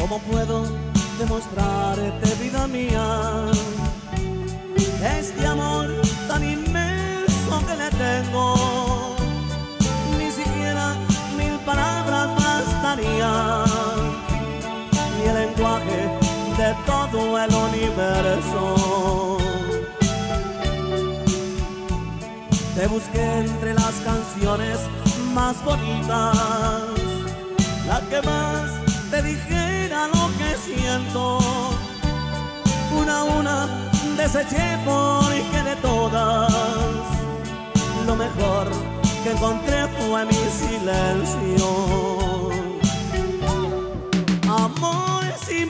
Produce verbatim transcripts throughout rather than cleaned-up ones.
¿Cómo puedo demostrarte, vida mía, este amor tan inmenso que le tengo? Ni siquiera mil palabras bastarían, ni el lenguaje de todo el universo. Te busqué entre las canciones más bonitas, la que más te dijera lo que siento. Una a una deseché porque de todas lo mejor que encontré fue mi silencio. Amor sin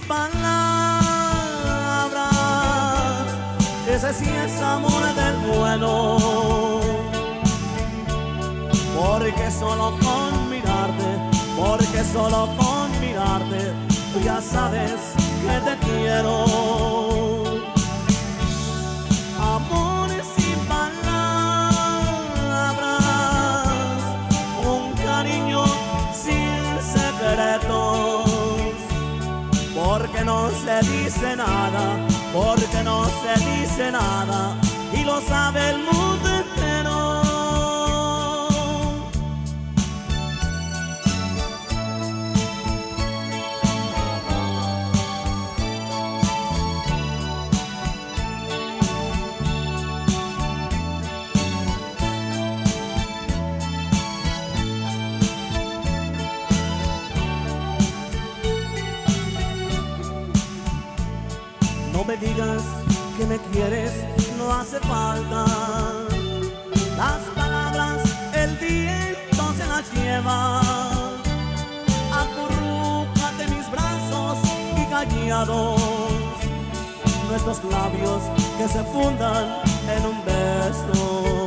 palabras, ese sí es amor del bueno, porque solo con mirarte, porque solo con mirarte, tú ya sabes que te quiero. Amor sin palabras, un cariño sin secretos, porque no se dice nada, porque no se dice nada, y lo sabe el mundo entero. No me digas que me quieres, no hace falta. Las palabras el viento se las lleva. Acurrúcate en mis brazos y callados, nuestros labios que se fundan en un beso.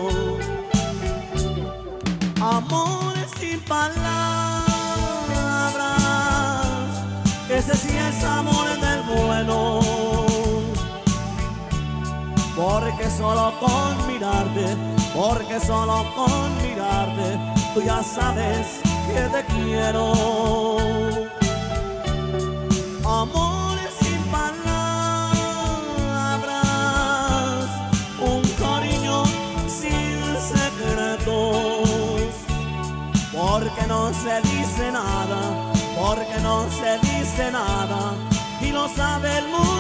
Amor sin palabras, ese sí es amor del bueno, porque solo con mirarte, porque solo con mirarte, tú ya sabes que te quiero. Amor sin palabras, un cariño sin secretos, porque no se dice nada, porque no se dice nada, y lo sabe el mundo.